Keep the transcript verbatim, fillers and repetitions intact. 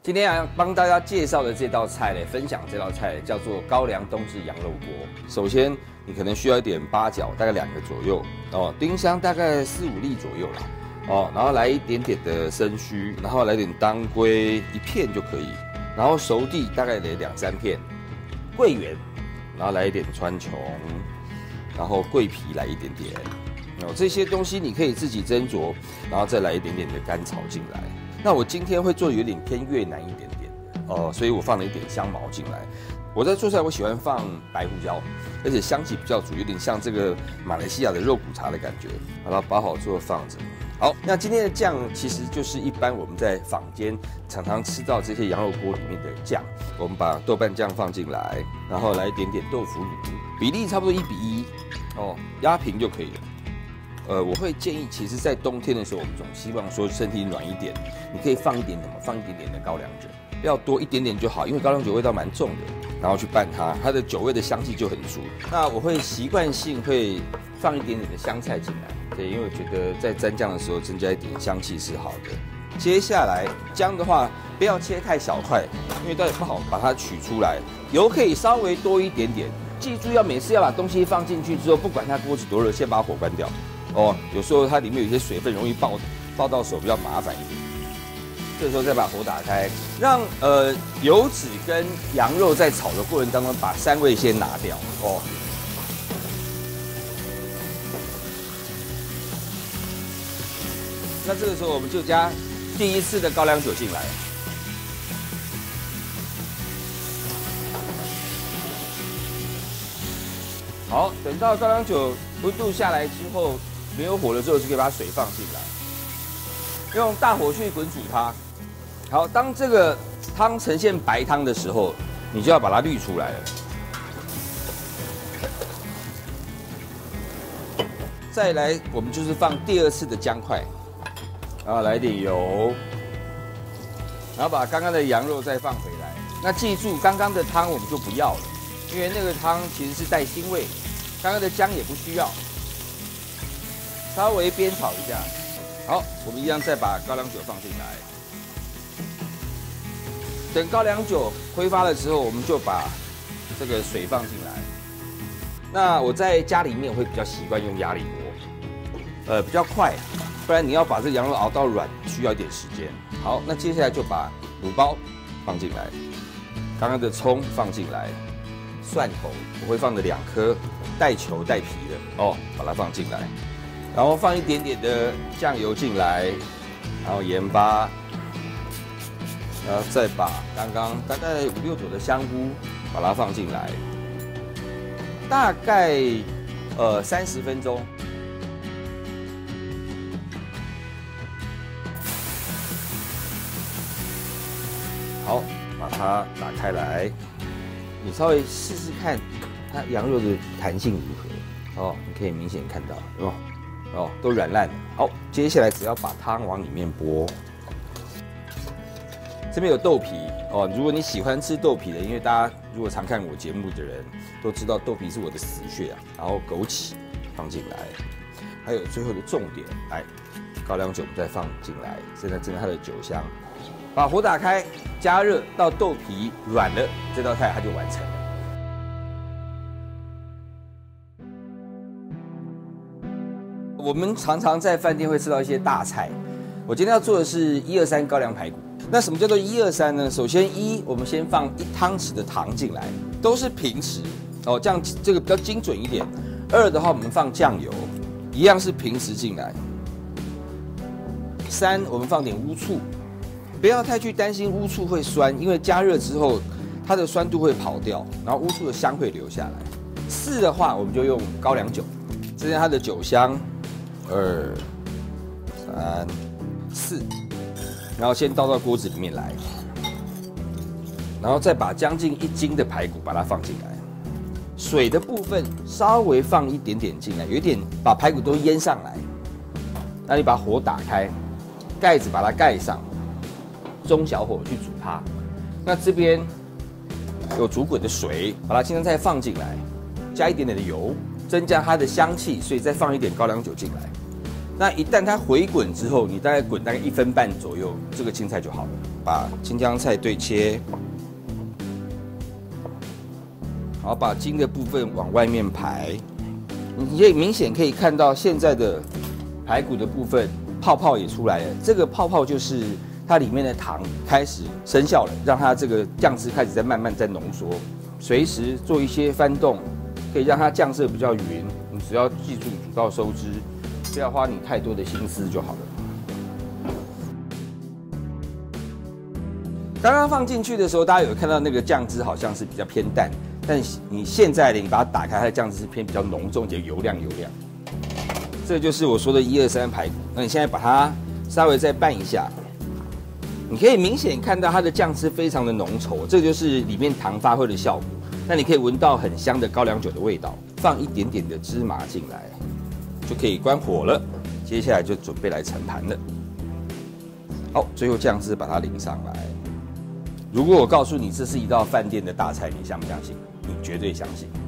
今天要帮大家介绍的这道菜呢，分享这道菜叫做高粱冬至羊肉锅。首先，你可能需要一点八角，大概两个左右哦，丁香大概四五粒左右啦哦，然后来一点点的生须，然后来点当归一片就可以，然后熟地大概得两三片，桂圆，然后来一点川穹，然后桂皮来一点点哦，这些东西你可以自己斟酌，然后再来一点点的甘草进来。那我今天会做有点偏越南一点点哦，所以我放了一点香茅进来。我在做出来，我喜欢放白胡椒，而且香气比较足，有点像这个马来西亚的肉骨茶的感觉。把它包好之后放着。好，那今天的酱其实就是一般我们在坊间常常吃到这些羊肉锅里面的酱。我们把豆瓣酱放进来，然后来一点点豆腐乳，比例差不多一比一哦，压平就可以了。呃，我会建议，其实，在冬天的时候，我们总希望说身体暖一点，你可以放一点什么，放一点点的高粱酒，不要多，一点点就好，因为高粱酒味道蛮重的，然后去拌它，它的酒味的香气就很足。那我会习惯性会放一点点的香菜进来，对，因为我觉得在蘸酱的时候增加一点香气是好的。接下来姜的话，不要切太小块，因为到底不好把它取出来，油可以稍微多一点点。记住要每次要把东西放进去之后，不管它锅子多热，先把火关掉。哦，有时候它里面有一些水分容易爆爆到手，比较麻烦一点。这时候再把火打开，让呃油脂跟羊肉在炒的过程当中把膻味先拿掉哦。那这个时候我们就加第一次的高粱酒进来。好，等到高粱酒温度下来之后，没有火了之后，就可以把水放进来，用大火去滚煮它。好，当这个汤呈现白汤的时候，你就要把它滤出来了。再来，我们就是放第二次的姜块，然后来点油，然后把刚刚的羊肉再放回来。那记住，刚刚的汤我们就不要了，因为那个汤其实是带腥味，刚刚的姜也不需要。稍微煸炒一下，好，我们一样再把高粱酒放进来。等高粱酒挥发了之后，我们就把这个水放进来。那我在家里面会比较习惯用压力锅，呃，比较快，不然你要把这羊肉熬到软，需要一点时间。好，那接下来就把卤包放进来，刚刚的葱放进来，蒜头我会放的两颗，带球带皮的哦，把它放进来。然后放一点点的酱油进来，然后盐巴，然后再把刚刚大概五六朵的香菇把它放进来，大概呃三十分钟。好，把它打开来，你稍微试试看它羊肉的弹性如何哦，你可以明显看到哦。哦，都软烂了。好，接下来只要把汤往里面拨。这边有豆皮哦，如果你喜欢吃豆皮的，因为大家如果常看我节目的人都知道豆皮是我的死穴啊。然后枸杞放进来，还有最后的重点，来高粱酒我们再放进来，现在增加它的酒香。把火打开，加热到豆皮软了，这道菜它就完成了。我们常常在饭店会吃到一些大菜，我今天要做的是一二三高粱排骨。那什么叫做一二三呢？首先一，我们先放一汤匙的糖进来，都是平匙哦，这样这个比较精准一点。二的话，我们放酱油，一样是平匙进来。三，我们放点乌醋，不要太去担心乌醋会酸，因为加热之后它的酸度会跑掉，然后乌醋的香会留下来。四的话，我们就用高粱酒，增加它的酒香。二、三、四，然后先倒到锅子里面来，然后再把将近一斤的排骨把它放进来，水的部分稍微放一点点进来，有一点把排骨都腌上来。那你把火打开，盖子把它盖上，中小火去煮它。那这边有煮滚的水，把它青江菜放进来，加一点点的油。增加它的香气，所以再放一点高粱酒进来。那一旦它回滚之后，你大概滚大概一分半左右，这个青菜就好了。 把青江菜对切，好，把筋的部分往外面排。你可以明显可以看到现在的排骨的部分泡泡也出来了，这个泡泡就是它里面的糖开始生效了，让它这个酱汁开始在慢慢在浓缩。随时做一些翻动，可以让它酱色比较匀。你只要记住煮到收汁，不要花你太多的心思就好了。刚刚放进去的时候，大家有看到那个酱汁好像是比较偏淡，但你现在呢，你把它打开，它的酱汁是偏比较浓重，且油亮油亮。这就是我说的一二三排骨。那你现在把它稍微再拌一下，你可以明显看到它的酱汁非常的浓稠，这就是里面糖发挥的效果。那你可以闻到很香的高粱酒的味道。放一点点的芝麻进来，就可以关火了。接下来就准备来盛盘了。好，最后酱汁把它淋上来。如果我告诉你这是一道饭店的大菜，你相不相信？你绝对相信。